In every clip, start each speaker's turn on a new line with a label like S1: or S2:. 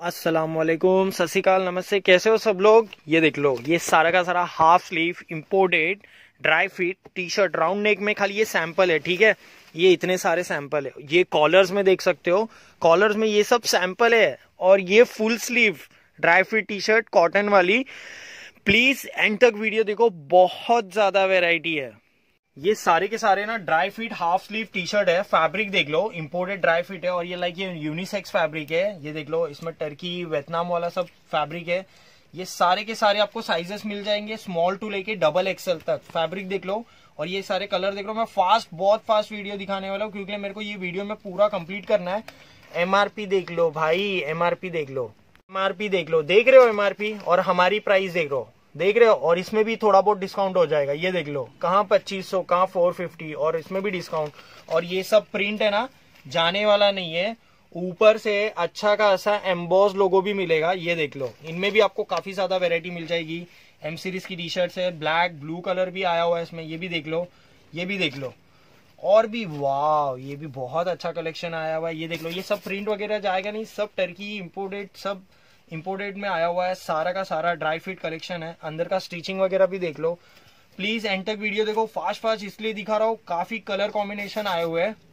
S1: अस्सलाम वालेकुम, सत श्री अकाल, नमस्ते। कैसे हो सब लोग। ये देख लो, ये सारा का सारा half sleeve imported dry fit T shirt round neck में खाली ये सैंपल है, ठीक है। ये इतने सारे सैंपल है। ये कॉलर्स में देख सकते हो, कॉलर्स में ये सब सैंपल है। और ये full sleeve dry fit T shirt cotton वाली। प्लीज एंड तक वीडियो देखो, बहुत ज्यादा वेराइटी है। ये सारे के सारे ना dry fit half sleeve T shirt है। फैब्रिक देख लो, इंपोर्टेड ड्राई फिट है। और ये लाइक ये यूनिसेक्स फैब्रिक है। ये देख लो, इसमें टर्की वियतनाम वाला सब फैब्रिक है। ये सारे के सारे आपको साइजेस मिल जाएंगे, स्मॉल टू लेके डबल एक्सएल तक। फैब्रिक देख लो और ये सारे कलर देख लो। मैं बहुत फास्ट वीडियो दिखाने वाला हूँ, क्योंकि मेरे को ये वीडियो में पूरा कंप्लीट करना है। एमआरपी देख लो भाई, एमआरपी देख लो, एमआरपी देख लो, देख रहे हो एमआरपी। और हमारी प्राइस देख रहे हो। और इसमें भी थोड़ा बहुत डिस्काउंट हो जाएगा। ये देख लो, कहाँ 2500, कहाँ 450, और इसमें भी डिस्काउंट। और ये सब प्रिंट है ना, जाने वाला नहीं है। ऊपर से अच्छा खासा एम्बॉस लोगो भी मिलेगा। ये देख लो, इनमें भी आपको काफी ज्यादा वेरायटी मिल जाएगी। एम सीरीज की टी शर्ट है, ब्लैक ब्लू कलर भी आया हुआ है इसमें। ये भी देख लो, ये भी देख लो। और भी वाह, ये भी बहुत अच्छा कलेक्शन आया हुआ है। ये देख लो, ये सब प्रिंट वगैरह जाएगा नहीं, सब टर्की इंपोर्टेड, सब इंपोर्टेड में आया हुआ है। सारा का सारा ड्राई फिट कलेक्शन है। अंदर का स्टिचिंग वगैरह भी देख लो। प्लीज एंड तक वीडियो देखो। फास्ट इसलिए दिखा रहा हूँ, काफी कलर कॉम्बिनेशन आए हुए हैं।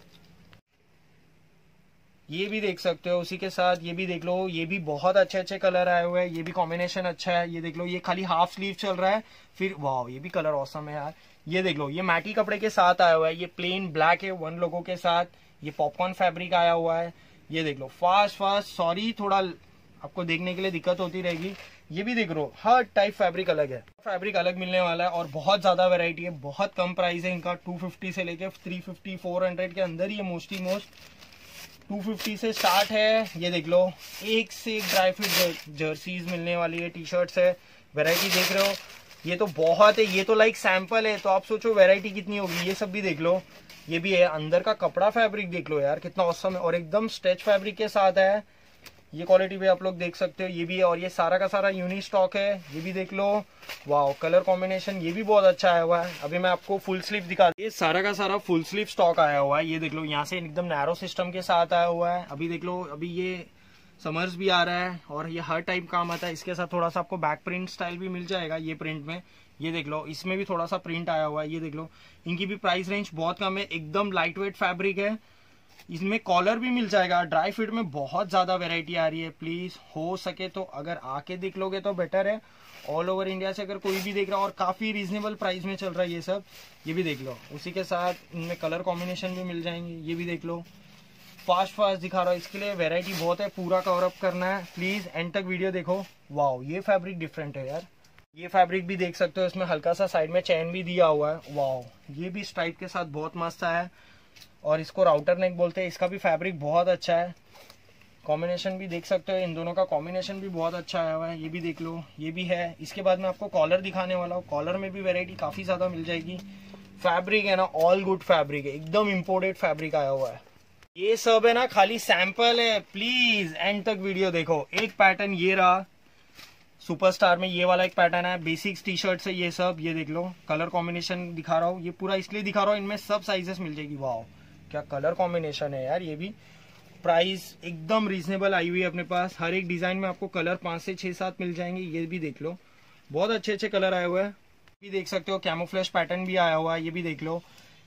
S1: ये भी देख सकते हो, उसी के साथ ये भी देख लो। ये भी बहुत अच्छे अच्छे कलर आए हुए हैं। ये भी कॉम्बिनेशन अच्छा है। ये देख लो, ये खाली हाफ स्लीव चल रहा है। फिर वाह, ये भी कलर औसम है यार। ये देख लो, ये मैटी कपड़े के साथ आया हुआ है। ये प्लेन ब्लैक है, वन लोगों के साथ। ये पॉपकॉर्न फैब्रिक आया हुआ है। ये देख लो, फास्ट सॉरी, थोड़ा आपको देखने के लिए दिक्कत होती रहेगी। ये भी देख लो, हर टाइप फैब्रिक अलग है, फैब्रिक अलग मिलने वाला है। और बहुत ज्यादा वैरायटी है, बहुत कम प्राइस है इनका। 250 से लेके 350 400 के अंदर ही है। मोस्टली 250 से स्टार्ट है। ये देख लो, एक से एक ड्राई फिट जर्सीज मिलने वाली है, टी शर्ट्स है। वैरायटी देख रहे हो, ये तो बहुत है। ये तो लाइक सैंपल है, तो आप सोचो वैरायटी कितनी होगी। ये सब भी देख लो, ये भी है। अंदर का कपड़ा फैब्रिक देख लो यार, कितना औसम है। और एकदम स्ट्रेच फैब्रिक के साथ है। ये क्वालिटी भी आप लोग देख सकते हो, ये भी है। और ये सारा का सारा यूनिक स्टॉक है। ये भी देख लो, वाह, कलर कॉम्बिनेशन ये भी बहुत अच्छा आया हुआ है। अभी मैं आपको फुल स्लीव दिखा, ये सारा का सारा फुल स्लीव स्टॉक आया हुआ है। ये देख लो, यहाँ से एकदम नैरो सिस्टम के साथ आया हुआ है। अभी देख लो, अभी ये समर्स भी आ रहा है और ये हर टाइप काम आता है। इसके साथ थोड़ा सा आपको बैक प्रिंट स्टाइल भी मिल जाएगा ये प्रिंट में। ये देख लो, इसमें भी थोड़ा सा प्रिंट आया हुआ है। ये देख लो, इनकी भी प्राइस रेंज बहुत कम है। एकदम लाइट वेट फैब्रिक है। इसमें कॉलर भी मिल जाएगा। ड्राई फिट में बहुत ज्यादा वैरायटी आ रही है। प्लीज हो सके तो अगर आके देख लोगे तो बेटर है। ऑल ओवर इंडिया से अगर कोई भी देख रहा है, और काफी रीजनेबल प्राइस में चल रहा है ये सब। ये भी देख लो, उसी के साथ इनमें कलर कॉम्बिनेशन भी मिल जाएंगे। ये भी देख लो, फास्ट दिखा रहा हूँ, इसके लिए वेरायटी बहुत है, पूरा कवर अप करना है। प्लीज एंड तक वीडियो देखो। वाओ, ये फैब्रिक डिफरेंट है यार। ये फैब्रिक भी देख सकते हो, इसमें हल्का सा साइड में चैन भी दिया हुआ है। वाओ, ये भी स्ट्राइप के साथ बहुत मस्त है। और इसको राउटर नेक बोलते हैं। इसका भी फैब्रिक बहुत अच्छा है। कॉम्बिनेशन भी देख सकते हो, इन दोनों का कॉम्बिनेशन भी बहुत अच्छा आया हुआ है। ये भी देख लो, ये भी है। इसके बाद मैं आपको कॉलर दिखाने वाला हूँ। कॉलर में भी वैरायटी काफी ज्यादा मिल जाएगी। फैब्रिक है ना, ऑल गुड फैब्रिक है, एकदम इम्पोर्टेड फैब्रिक आया हुआ है। ये सब है ना, खाली सैंपल है। प्लीज एंड तक वीडियो देखो। एक पैटर्न ये रहा, सुपरस्टार में ये वाला एक पैटर्न है। बेसिक्स टी शर्ट है ये सब। ये देख लो, कलर कॉम्बिनेशन दिखा रहा हूँ। ये पूरा इसलिए दिखा रहा हूँ, इनमें सब साइजेस मिल जाएगी। वाह, क्या कलर कॉम्बिनेशन है यार। ये भी प्राइस एकदम रीजनेबल आई हुई है अपने पास। हर एक डिजाइन में आपको कलर 5 से 6 7 मिल जाएंगे। ये भी देख लो, बहुत अच्छे अच्छे कलर आए हुए हैं। ये देख सकते हो, कैमोफ्लेज पैटर्न भी आया हुआ है। ये भी देख लो,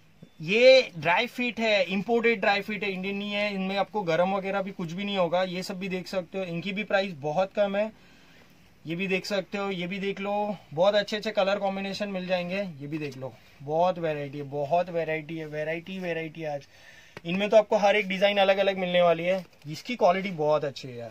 S1: ये ड्राई फिट है, इंपोर्टेड ड्राई फिट है, इंडियन नहीं है। इनमें आपको गर्म वगैरह भी कुछ भी नहीं होगा। ये सब भी देख सकते हो, इनकी भी प्राइस बहुत कम है। ये भी देख सकते हो, ये भी देख लो, बहुत अच्छे अच्छे कलर कॉम्बिनेशन मिल जाएंगे। ये भी देख लो, बहुत वैरायटी है, बहुत वैरायटी है। वैरायटी आज इनमें तो आपको हर एक डिजाइन अलग अलग मिलने वाली है। इसकी क्वालिटी बहुत अच्छी है यार।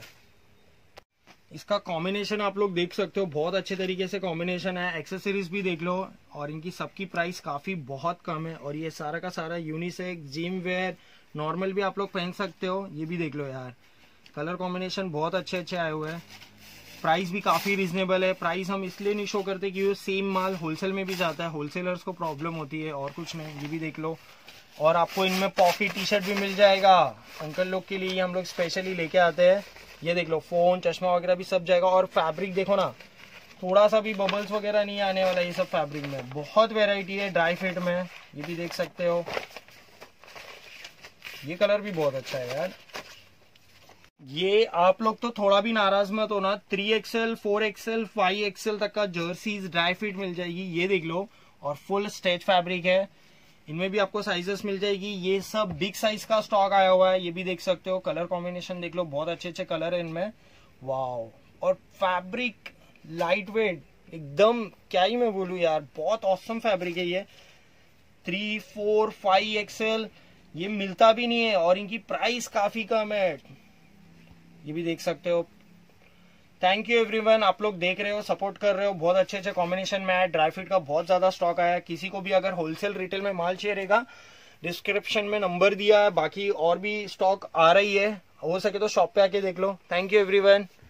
S1: इसका कॉम्बिनेशन आप लोग देख सकते हो, बहुत अच्छे तरीके से कॉम्बिनेशन है। एक्सेसरीज भी देख लो, और इनकी सबकी प्राइस काफी बहुत कम है। और ये सारा का सारा यूनिसेक्स, जिम वेयर, नॉर्मल भी आप लोग पहन सकते हो। ये भी देख लो यार, कलर कॉम्बिनेशन बहुत अच्छे अच्छे आए हुए हैं। प्राइस भी काफी रीजनेबल है। प्राइस हम इसलिए नहीं शो करते कि वो सेम माल होलसेल में भी जाता है, होलसेलर्स को प्रॉब्लम होती है, और कुछ नहीं। ये भी देख लो, और आपको इनमें पॉकेट टी शर्ट भी मिल जाएगा। अंकल लोग के लिए हम लोग स्पेशली लेके आते हैं। ये देख लो, फोन, चश्मा वगैरह भी सब जाएगा। और फैब्रिक देखो ना, थोड़ा सा भी बबल्स वगैरह नहीं आने वाला ये सब फैब्रिक में। बहुत वेराइटी है ड्राई फिट में। ये भी देख सकते हो, ये कलर भी बहुत अच्छा है यार। ये आप लोग तो थोड़ा भी नाराज मत होना, 3XL 4XL 5XL तक का जर्सीज ड्राई फिट मिल जाएगी। ये देख लो, और फुल स्टेच फैब्रिक है। इनमें भी आपको साइजेस मिल जाएगी। ये सब बिग साइज का स्टॉक आया हुआ है, ये भी देख सकते हो। कलर कॉम्बिनेशन देख लो, बहुत अच्छे अच्छे कलर है इनमें। वाओ, और फैब्रिक लाइट वेट एकदम, क्या ही मैं बोलूं यार, बहुत ऑसम फैब्रिक है ये। 3, 4, 5XL ये मिलता भी नहीं है, और इनकी प्राइस काफी कम है, ये भी देख सकते हो। थैंक यू एवरीवन, आप लोग देख रहे हो, सपोर्ट कर रहे हो। बहुत अच्छे अच्छे कॉम्बिनेशन में है। ड्राई फिट का बहुत ज्यादा स्टॉक आया है। किसी को भी अगर होलसेल रिटेल में माल चाहिए रहेगा, डिस्क्रिप्शन में नंबर दिया है। बाकी और भी स्टॉक आ रही है, हो सके तो शॉप पे आके देख लो। Thank you everyone.